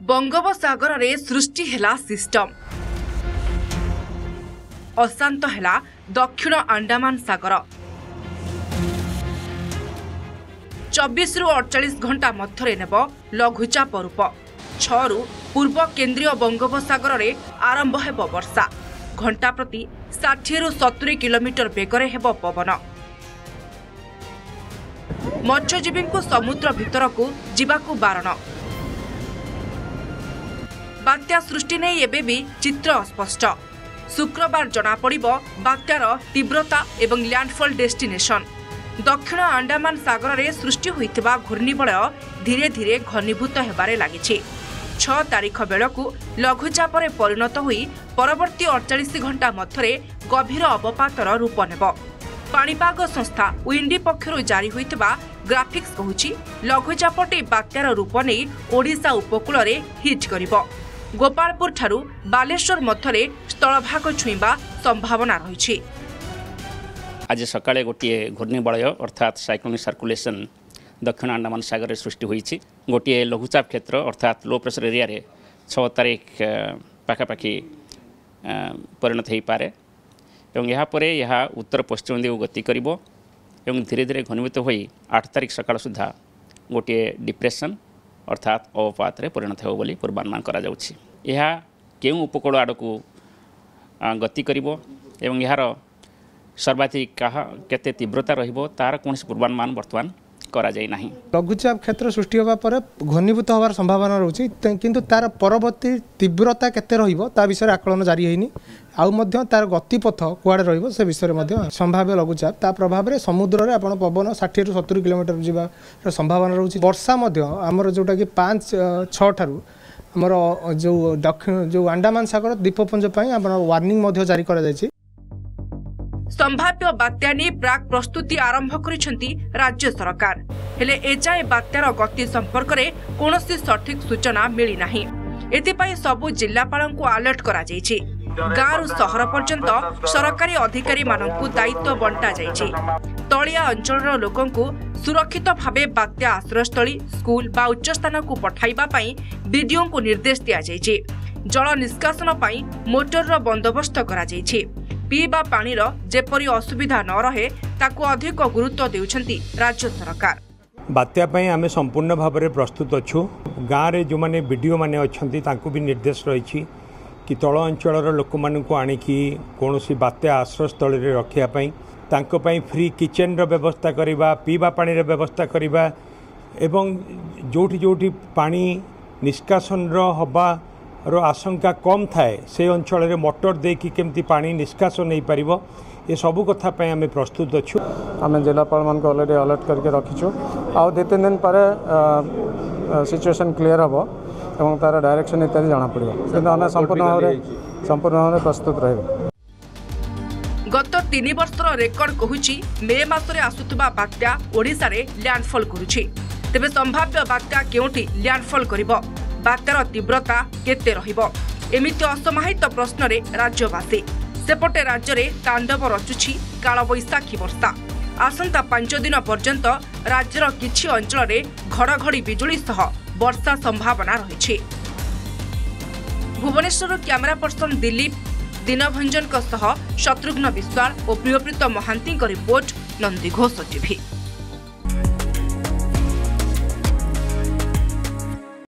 बंगोपसागर रे सृष्टि हेला सिस्टम अशांत हेला दक्षिण अंडमान सागर 24 रु 48 घंटा मध्य नेब लघुचाप रूप 6 रु पूर्व केन्द्रीय बंगोपसागर रे आरंभ हेब वर्षा घंटा प्रति 60 रु 70 किलोमीटर बेगरे हेब पवन मत्स्यजीवी को समुद्र भितर को जीवाकू बारण बात्या सृष्टि नहीं एबे भी चित्र अस्पष्ट शुक्रवार जना पड़िबो बात्यार तीव्रता एवं लैंडफॉल डेस्टिनेशन दक्षिण अंडमान सागर रे सृष्टि होइतिबा घूर्णिबलय धीरे धीरे घनीभूत हेबारे लागिछि 6 तारीख बेलकू लघुचाप रे परिणत होई परवर्ती 48 घंटा मध्यरे गभीर अवपातर रूप नेब पाणीपाग संस्था विंडी पक्षरु जारी होइतिबा ग्राफिक्स कहूछि लघुचापटी बात्यार रूप नहीं ओडिशा उपकूल रे हिट करिबो गोपालपुर ठारू बालेश्वर मध्यरे स्थलभाग छुईबा संभावना रही। आज सकाळे गोटे घूर्णिबलय अर्थात साइक्लोनिक सर्कुलेशन दक्षिण अंडमान सागर में सृष्टि होईछि गोटे लघुचाप क्षेत्र अर्थात लो प्रेशर एरिया रे 6 तारीख पाखापाखि परिणत हो पारे एवं यहाँ पर यह उत्तर पश्चिम दिग गति करिबो एवं धीरे धीरे घनीभूत हो 8 तारीख सकाळ सुधा गोटे डिप्रेशन अर्थात अवपात रे परिणत हो बोली पूर्वानुमान करा जाउछि यह केउ उपकूल आड़कू गति करिबो एवं यार सर्वाधिक केते तीव्रता रहिबो तार कौन पूर्वानुमान वर्तमान करा जाय नाही। लघुचाप क्षेत्र सृष्टि होगा पर घनीभूत होवार संभावना रहुछि किंतु तार परवर्ती तीव्रता केते रहिबो ता विषय आकलन जारी हैनी आउ मध्य तार गतिपथ कुआडे रहिबो से विषय मध्य संभाव्य लघुचाप ता प्रभाव रे समुद्र रे आपण पवन 60 रु 70 किलोमीटर जीवा संभावना रहुछि वर्षा मध्य हमर जोटा कि 5-6 ठारू हमर जो दक्षिण जो अंडमान सागर द्वीपपुंज पई आपण वार्निंग मध्य जारी करा जायछि। संभाव्य बात्या ने प्राक प्रस्तुति आरंभ करिसेंती राज्य सरकार हेले एजाए बात्यार गति संपर्क रे कोनोसी सठिक सूचना मिली नाही एतिपई सबु जिल्लापालंकु अलर्ट करा जायछि गाँरु सहर पर्यंत सरकारी अधिकारी मानकु दायित्व बंटा जायछि तलिया अंचलर लोकंकु सुरक्षित भावे बात्या आश्रयस्थली स्कूल बा उच्च स्थान को पठाइबा पई बीडीओ को निर्देश दिया जायछि जल निष्कासन पई मोटर रो बंदोबस्त करा जायछि पीवा पानीर जेपरी असुविधा न रहे ताकू अधिक गुरुत्व देउछंती राज्य सरकार। बात्या पई आमे संपूर्ण भाव में प्रस्तुत अच्छु गाँव में जो मैंने वीडियो मैंने अच्छी तांकू भी निर्देश रही कि तल अंचल लोक मानू आणिकी कौन बात्या आश्रयस्थल रखापी तांकों फ्री किचेन व्यवस्था करवा पीवा पानी व्यवस्था करवा एवं जोठी जोठी पानी निष्कासन हवा रो आशंका कम थाए से अंचल रे मोटर देकी केमती पानी निष्कासन नहीं पारिबो ये सबू कथा पे आमे प्रस्तुत अच्छु आमे जिलापाल मान को ऑलरेडी अलर्ट करके रखिछु आ 2-3 दिन पर सिचुएशन क्लियर हबो एवं तार डायरेक्शन इत्यादि जाना पड़िबो किंतु आमे संपूर्ण भाव में प्रस्तुत रहबो। गत 3 वर्षर रेकर्ड कहूची मे मासरे आसुतबा बात्या ओडिसा रे लैंडफॉल करूची तेबे संभाव्य बात्या केउठी लैंडफॉल करिबो बात्यार तीव्रता केते रहिबो एमिति असमाहित प्रश्न रे राज्यवासी सेपटे राज्य रे तांडव रचुछि काल बैशाखी वर्षा आसंता 5 दिन पर्यंत राज्यर किछि अंचल रे घड़घड़ी बिजुली सह वर्षा संभावना रहिछि। भुवनेश्वर कैमरा पर्सन दिलीप दिनभंजन सह शत्रुघ्न विश्वाल और प्रियप्रीत महांती रिपोर्ट नंदीघोष टीवी।